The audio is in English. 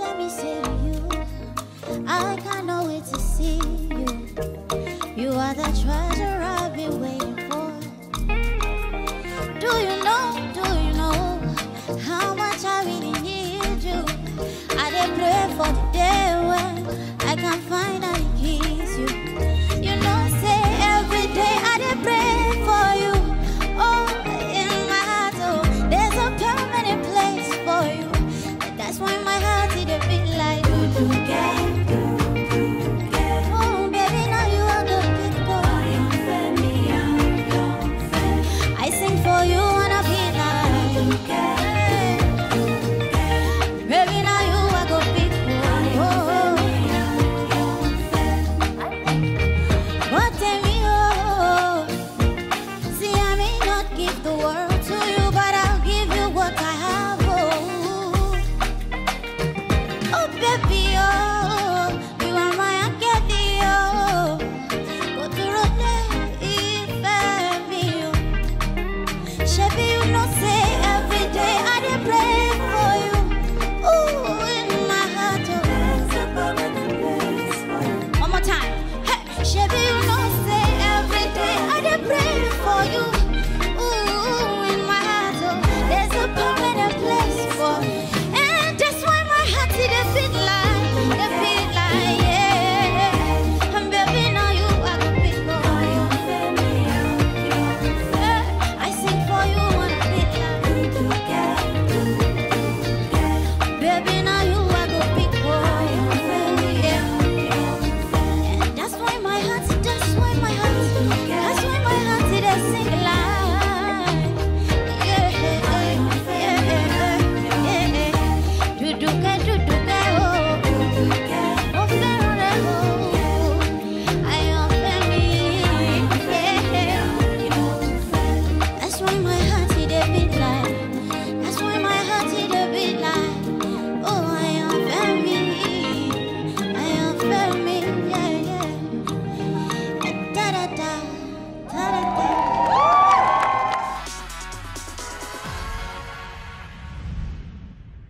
let me say to you, I cannot wait to see you. You are the treasure I've been waiting for. Do you know how much I really need you? I did pray for the day when I can finally kiss you. You know, say every day I did pray for you. Oh, in my heart, oh, there's a permanent place for you. And that's why my heart did a bit like do get. Oh, baby, now you are the big boy. I sing for you and I feel like baby, now you are the big boy. But tell me, oh, see, I may not give the world